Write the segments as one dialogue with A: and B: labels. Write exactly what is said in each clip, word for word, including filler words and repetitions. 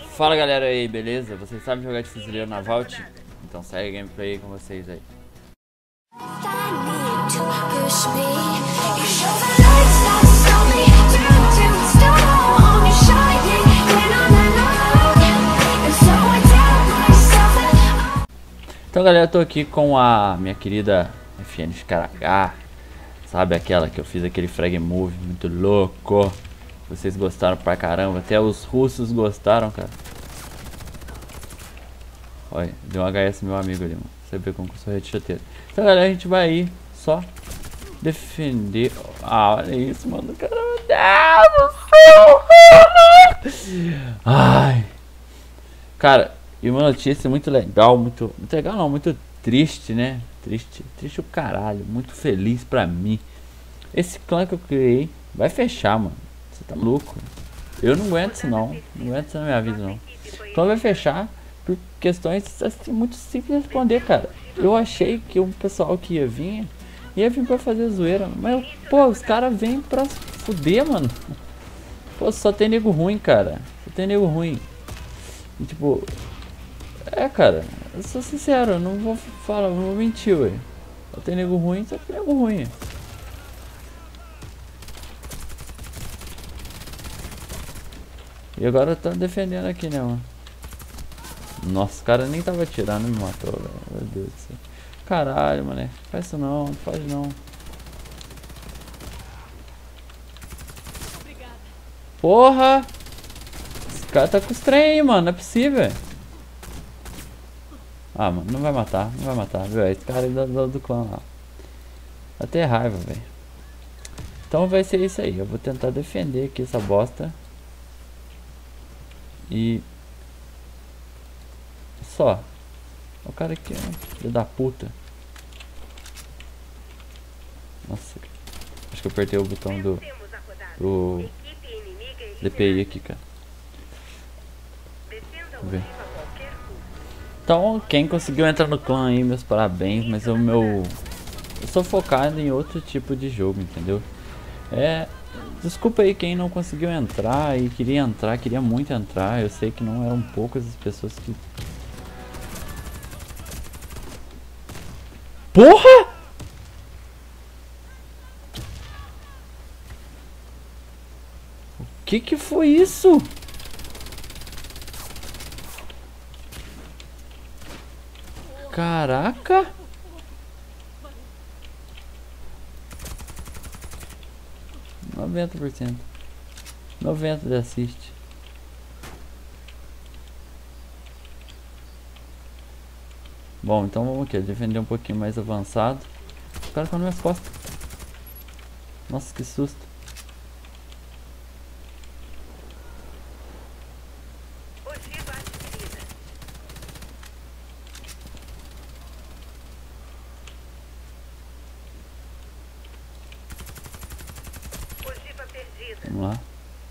A: Fala galera aí, beleza? Vocês sabem jogar de fuzileiro na Vault? Então segue a gameplay com vocês aí. Então galera, eu tô aqui com a minha querida F N X K H. Sabe aquela que eu fiz aquele frag move muito louco? Vocês gostaram pra caramba, até os russos gostaram, cara. Olha, deu um H S meu amigo ali, mano. Você vê como que eu sou headshoteiro. Então galera, a gente vai aí só defender. Ah, olha isso, mano. Caramba, Deus do céu. Ai. Cara, e uma notícia muito legal, muito, muito legal não, muito triste, né? Triste, triste o caralho, muito feliz pra mim. Esse clã que eu criei vai fechar, mano. Você tá maluco? Eu não aguento isso não, não aguento isso na minha vida não. O clã vai fechar por questões assim, muito simples de responder, cara. Eu achei que o pessoal que ia vir, ia vir pra fazer zoeira. Mas, pô, os caras vêm pra fuder, mano. Pô, só tem nego ruim, cara. Só tem nego ruim. E, tipo... É, cara. Eu sou sincero, eu não vou falar, não vou mentir, ué. Só tem nego ruim, só tem nego ruim. E agora tá defendendo aqui, né, mano? Nossa, o cara nem tava atirando e me matou, velho. Meu Deus do céu. Caralho, mané. Faz isso não, não faz não. Porra! Esse cara tá com os trem aí, mano. Não é possível. Ah, mano, não vai matar, não vai matar, viu? Esse cara aí do, do, do clã lá. Até raiva, velho. Então vai ser isso aí. Eu vou tentar defender aqui essa bosta. E... Só. O cara aqui, ó. Filho da puta. Nossa. Acho que eu apertei o botão do... do... D P I aqui, cara. Vamos ver. Então, quem conseguiu entrar no clã aí, meus parabéns. Mas o meu... Eu sou focado em outro tipo de jogo, entendeu? É... Desculpa aí quem não conseguiu entrar e queria entrar, queria muito entrar. Eu sei que não eram poucas as pessoas que... Porra! O que que foi isso? Caraca! noventa por cento. noventa de assiste. Bom, então vamos aqui, defender um pouquinho mais avançado. O cara tá nas minhas costas. Nossa, que susto. Vamos lá.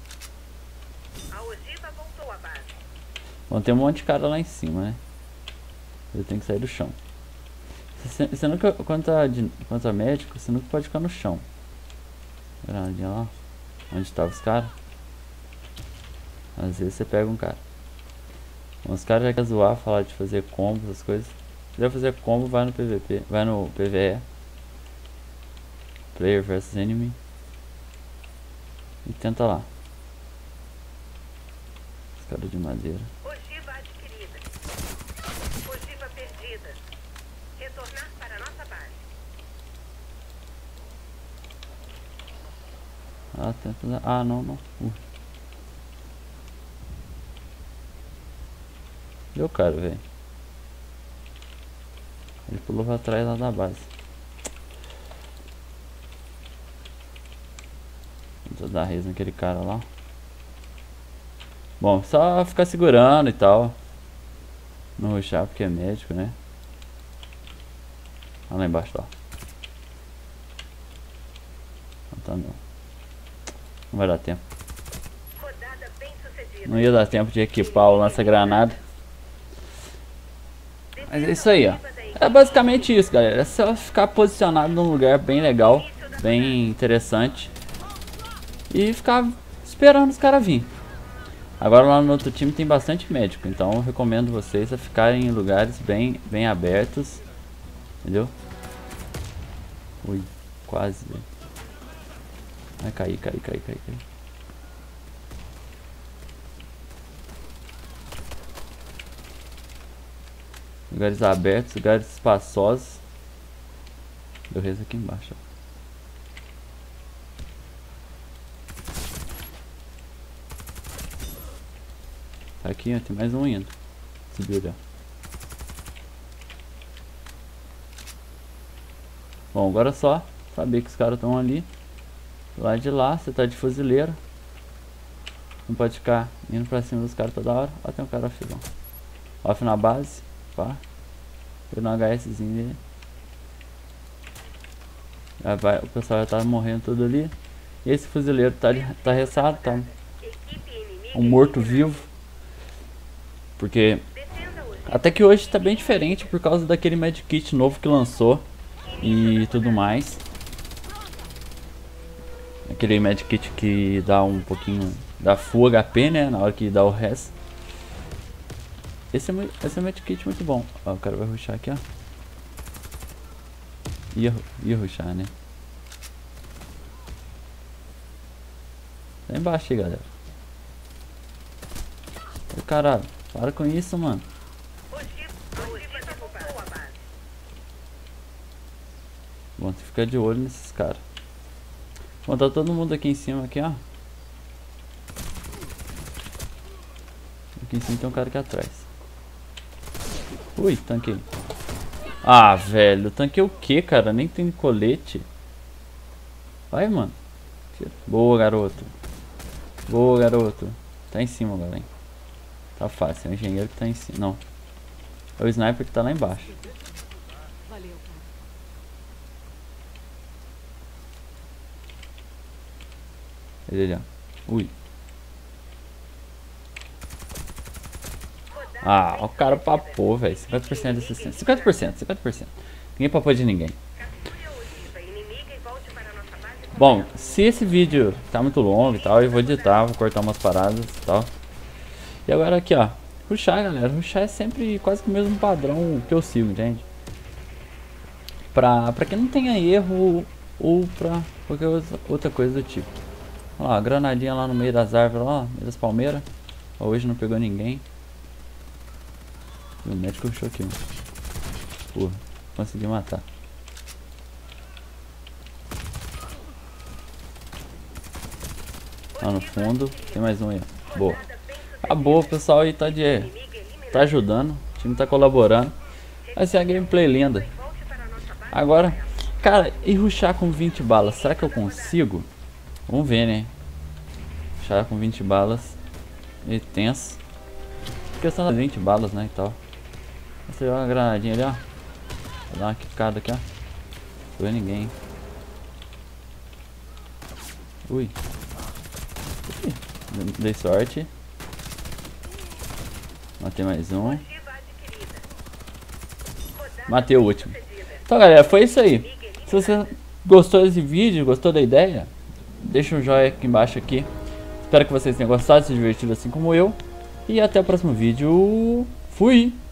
A: Bom, tem um monte de cara lá em cima, né? Eu tenho que sair do chão. Você, você nunca, quando tá, de, quando tá médico, você nunca pode ficar no chão. Granadinha lá. Onde estavam os caras. Às vezes você pega um cara. Os caras já querem zoar, falar de fazer combo, essas coisas. Se quiser fazer combo, vai no P V P. Vai no P V E. Player versus Enemy. E tenta lá. Os caras de madeira.
B: Ogiva adquirida. Ogiva perdida. Retornar para a nossa base.
A: Ah, tenta... Ah, não, não. Uh. Deu cara, velho. Ele pulou pra trás lá da base. Vou dar res naquele cara lá. Bom, só ficar segurando e tal. Não rushar porque é médico, né? Olha lá embaixo, ó. Não tá não. Não vai dar tempo. Não ia dar tempo de equipar o lança-granada. Mas é isso aí, ó. É basicamente isso, galera. É só ficar posicionado num lugar bem legal, bem interessante. E ficar esperando os caras virem. Agora lá no outro time tem bastante médico, então eu recomendo vocês a ficarem em lugares bem, bem abertos. Entendeu? Ui, quase. Vai cair, cair, cair, cair, cair. Lugares abertos, lugares espaçosos. Deu res aqui embaixo, ó. Tá aqui, ó, tem mais um indo. Subiu ali, ó. Bom, agora é só saber que os caras estão ali. Lá de lá, você tá de fuzileiro. Não pode ficar indo pra cima dos caras toda hora. Ó, tem um cara off, ó. Off na base. Pá. Eu no HSzinho dele. Já vai, o pessoal já tá morrendo tudo ali. E esse fuzileiro tá, tá ressado, tá um morto-vivo. Porque até que hoje tá bem diferente por causa daquele medkit novo que lançou e tudo mais. Aquele medkit que dá um pouquinho, dá full H P, né, na hora que dá o res. Esse é, esse é um medkit muito bom. Ó, o cara vai rushar aqui, ó. Ia, ia rushar, né? Tá embaixo aí, galera. Ô, caralho, para com isso, mano. Bom, tem que ficar de olho nesses caras. Bom, tá todo mundo aqui em cima, aqui, ó. Aqui em cima tem um cara aqui atrás. Ui, tanquei. Ah, velho, tanquei o que, cara? Nem tem colete. Vai, mano. Boa, garoto. Boa, garoto. Tá em cima, galera. Tá fácil, é o engenheiro que tá em cima. Não. É o sniper que tá lá embaixo.
C: Valeu, cara.
A: Ele ali, ó. Ui. Ah, o cara papou, velho. cinquenta por cento de assistência. cinquenta por cento, cinquenta por cento. Ninguém papou de ninguém. Bom, se esse vídeo tá muito longo e tal, eu vou editar, vou cortar umas paradas e tal. E agora aqui, ó. Rushar, galera. Rushar é sempre quase que o mesmo padrão que eu sigo, entende? Pra, pra que não tenha erro ou pra qualquer outra coisa do tipo. Olha lá, a granadinha lá no meio das árvores, lá, no meio das palmeiras. Hoje não pegou ninguém. E o médico rushou aqui, mano. Porra, consegui matar. Lá no fundo, tem mais um aí. Boa. Acabou, o pessoal aí tá de... tá ajudando, o time tá colaborando. Vai ser a gameplay linda. Agora, cara, e rushar com vinte balas, será que eu consigo? Vamos ver, né? Rushar com vinte balas. Meio tenso. Questão das vinte balas, né, e tal. Você joga uma granadinha ali, ó. Vou dar uma quicada aqui, ó. Não foi ninguém. Ui. Ui. Dei sorte. Matei mais um. Matei o último. Então, galera, foi isso aí. Se você gostou desse vídeo, gostou da ideia, deixa um joinha aqui embaixo aqui. Espero que vocês tenham gostado, se divertido assim como eu. E até o próximo vídeo. Fui!